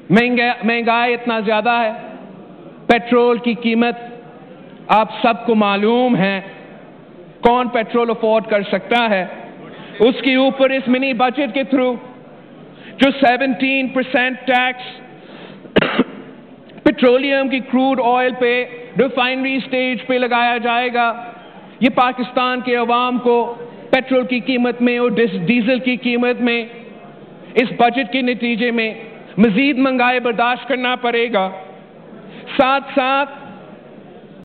महंगाई इतना ज़्यादा है, पेट्रोल की कीमत आप सबको मालूम है, कौन पेट्रोल अफोर्ड कर सकता है। उसके ऊपर इस मिनी बजट के थ्रू जो 17% टैक्स पेट्रोलियम की क्रूड ऑयल पे रिफाइनरी स्टेज पे लगाया जाएगा, ये पाकिस्तान के अवाम को पेट्रोल की कीमत में और डीजल की कीमत में इस बजट के नतीजे में मजीद महंगाई बर्दाश्त करना पड़ेगा। साथ साथ